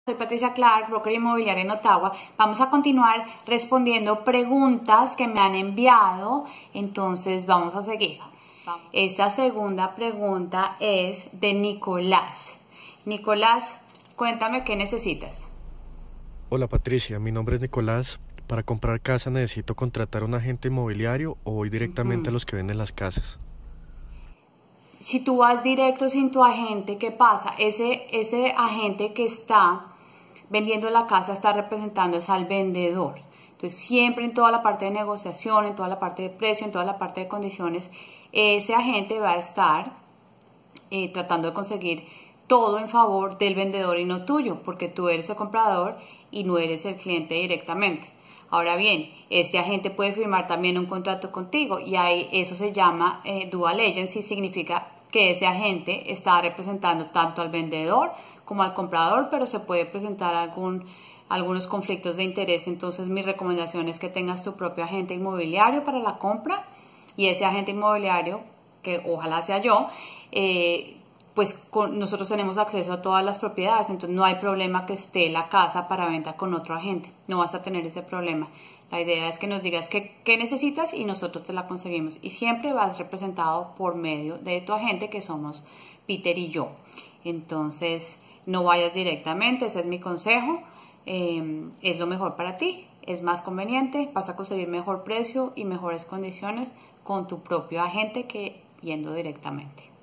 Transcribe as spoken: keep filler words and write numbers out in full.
Soy Patricia Clark, broker inmobiliaria en Ottawa. Vamos a continuar respondiendo preguntas que me han enviado, entonces vamos a seguir. Esta segunda pregunta es de Nicolás. Nicolás, cuéntame qué necesitas. Hola Patricia, mi nombre es Nicolás. Para comprar casa necesito contratar a un agente inmobiliario o voy directamente uh-huh. a los que venden las casas. Si tú vas directo sin tu agente, ¿qué pasa? Ese, ese agente que está vendiendo la casa está representando es al vendedor. Entonces siempre en toda la parte de negociación, en toda la parte de precio, en toda la parte de condiciones, ese agente va a estar eh, tratando de conseguir todo en favor del vendedor y no tuyo, porque tú eres el comprador y no eres el cliente directamente. Ahora bien, este agente puede firmar también un contrato contigo y ahí eso se llama eh, dual agency, significa que ese agente está representando tanto al vendedor como al comprador, pero se puede presentar algún, algunos conflictos de interés. Entonces mi recomendación es que tengas tu propio agente inmobiliario para la compra y ese agente inmobiliario, que ojalá sea yo, eh, pues con, nosotros tenemos acceso a todas las propiedades, entonces no hay problema que esté la casa para venta con otro agente, no vas a tener ese problema. La idea es que nos digas qué, qué necesitas y nosotros te la conseguimos y siempre vas representado por medio de tu agente, que somos Peter y yo. Entonces no vayas directamente, ese es mi consejo, eh, es lo mejor para ti, es más conveniente, vas a conseguir mejor precio y mejores condiciones con tu propio agente que yendo directamente.